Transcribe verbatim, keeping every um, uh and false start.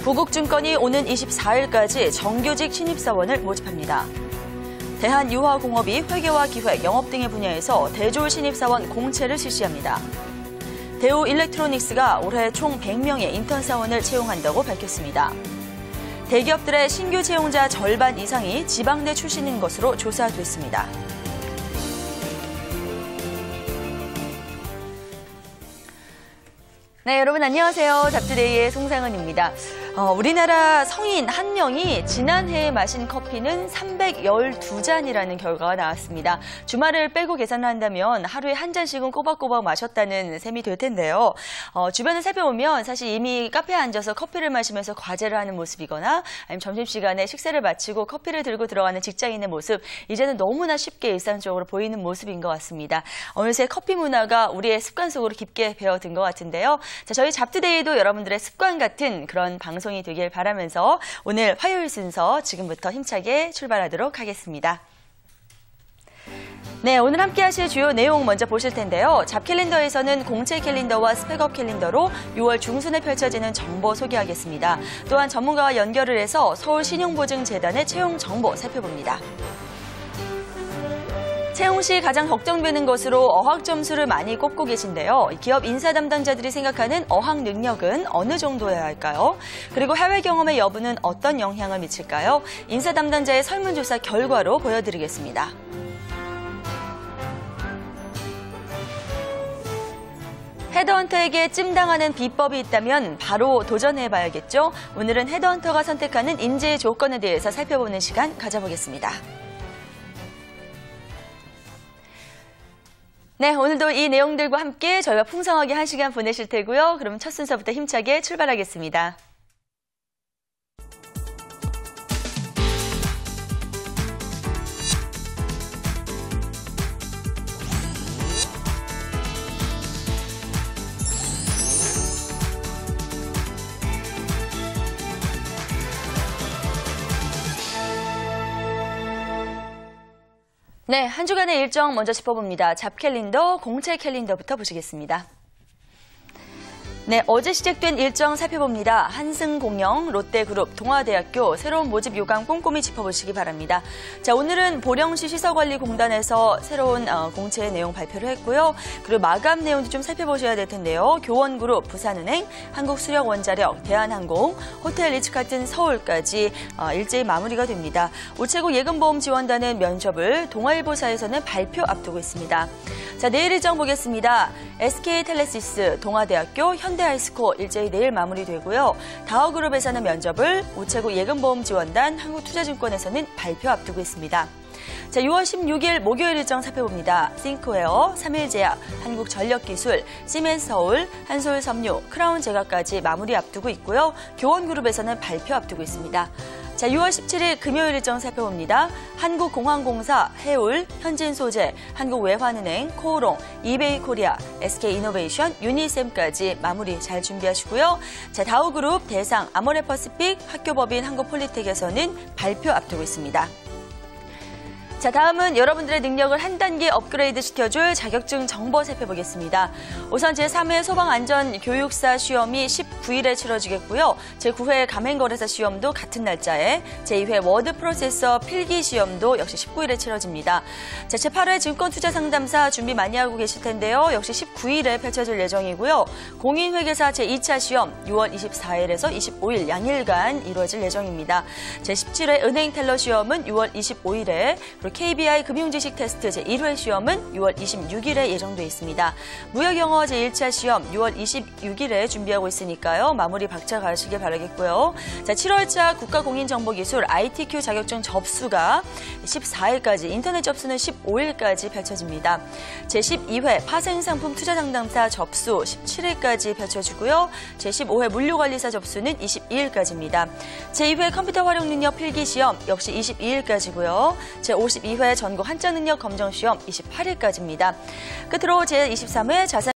보국증권이 오는 이십사일까지 정규직 신입사원을 모집합니다. 대한유화공업이 회계와 기획, 영업 등의 분야에서 대졸 신입사원 공채를 실시합니다. 대우일렉트로닉스가 올해 총 백 명의 인턴 사원을 채용한다고 밝혔습니다. 대기업들의 신규 채용자 절반 이상이 지방 내 출신인 것으로 조사됐습니다. 네, 여러분 안녕하세요. 잡투데이의 송상은입니다. 어, 우리나라 성인 한 명이 지난해에 마신 커피는 삼백십이 잔이라는 결과가 나왔습니다. 주말을 빼고 계산을 한다면 하루에 한 잔씩은 꼬박꼬박 마셨다는 셈이 될 텐데요. 어, 주변을 살펴보면 사실 이미 카페에 앉아서 커피를 마시면서 과제를 하는 모습이거나 아니면 점심시간에 식사를 마치고 커피를 들고 들어가는 직장인의 모습, 이제는 너무나 쉽게 일상적으로 보이는 모습인 것 같습니다. 어느새 커피 문화가 우리의 습관 속으로 깊게 배어든 것 같은데요. 자, 저희 잡투데이도 여러분들의 습관 같은 그런 방송이 되길 바라면서 오늘 화요일 순서 지금부터 힘차게 출발하도록 하겠습니다. 네, 오늘 함께 하실 주요 내용 먼저 보실 텐데요. 잡캘린더에서는 공채 캘린더와 스펙업 캘린더로 유월 중순에 펼쳐지는 정보 소개하겠습니다. 또한 전문가와 연결을 해서 서울신용보증재단의 채용 정보 살펴봅니다. 채용 시 가장 걱정되는 것으로 어학 점수를 많이 꼽고 계신데요. 기업 인사 담당자들이 생각하는 어학 능력은 어느 정도여야 할까요? 그리고 해외 경험의 여부는 어떤 영향을 미칠까요? 인사 담당자의 설문조사 결과로 보여드리겠습니다. 헤드헌터에게 찜당하는 비법이 있다면 바로 도전해봐야겠죠? 오늘은 헤드헌터가 선택하는 인재 조건에 대해서 살펴보는 시간 가져보겠습니다. 네, 오늘도 이 내용들과 함께 저희와 풍성하게 한 시간 보내실 테고요. 그럼 첫 순서부터 힘차게 출발하겠습니다. 네, 한 주간의 일정 먼저 짚어봅니다. 잡캘린더, 공채 캘린더부터 보시겠습니다. 네, 어제 시작된 일정 살펴봅니다. 한승공영, 롯데그룹, 동아대학교 새로운 모집 요강 꼼꼼히 짚어보시기 바랍니다. 자, 오늘은 보령시 시설관리공단에서 새로운 어, 공채 내용 발표를 했고요. 그리고 마감 내용도 좀 살펴보셔야 될 텐데요. 교원그룹, 부산은행, 한국수력원자력, 대한항공, 호텔 리츠칼튼 서울까지 어, 일제히 마무리가 됩니다. 우체국 예금보험지원단은 면접을, 동아일보사에서는 발표 앞두고 있습니다. 자, 내일 일정 보겠습니다. 에스케이텔레시스, 동아대학교, 현대아이스코 일제히 내일 마무리되고요. 다어그룹에서는 면접을, 우체국 예금보험지원단, 한국투자증권에서는 발표 앞두고 있습니다. 자, 유월 십육일 목요일 일정 살펴봅니다. 싱크웨어, 삼일제약, 한국전력기술, 시멘스서울, 한솔섬유, 크라운제과까지 마무리 앞두고 있고요. 교원그룹에서는 발표 앞두고 있습니다. 자, 유월 십칠일 금요일 일정 살펴봅니다. 한국공항공사, 해울, 현진소재, 한국외환은행, 코오롱, 이베이코리아, 에스케이이노베이션, 유니셈까지 마무리 잘 준비하시고요. 자, 다우그룹, 대상, 아모레퍼시픽, 학교법인, 한국폴리텍에서는 발표 앞두고 있습니다. 자, 다음은 여러분들의 능력을 한 단계 업그레이드 시켜줄 자격증 정보 살펴보겠습니다. 우선 제삼회 소방안전교육사 시험이 십구일에 치러지겠고요. 제구회 가맹거래사 시험도 같은 날짜에, 제이회 워드 프로세서 필기 시험도 역시 십구일에 치러집니다. 자, 제팔회 증권투자상담사 준비 많이 하고 계실 텐데요. 역시 십구일에 펼쳐질 예정이고요. 공인회계사 제이차 시험 유월 이십사일에서 이십오일 양일간 이루어질 예정입니다. 제십칠회 은행텔러 시험은 유월 이십오일에, 그리고 케이비아이 금융지식 테스트 제일회 시험은 유월 이십육일에 예정돼 있습니다. 무역영어 제일차 시험 유월 이십육일에 준비하고 있으니까요. 마무리 박차 가시길 바라겠고요. 자, 칠월차 국가공인정보기술 아이티큐 자격증 접수가 십사일까지, 인터넷 접수는 십오일까지 펼쳐집니다. 제십이회 파생상품 투자상담사 접수 십칠일까지 펼쳐지고요. 제십오회 물류관리사 접수는 이십이일까지입니다. 제이회 컴퓨터 활용 능력 필기 시험 역시 이십이일까지고요. 제오십이회 전국 한자 능력 검정 시험 이십팔일까지입니다. 끝으로 제이십삼회 자산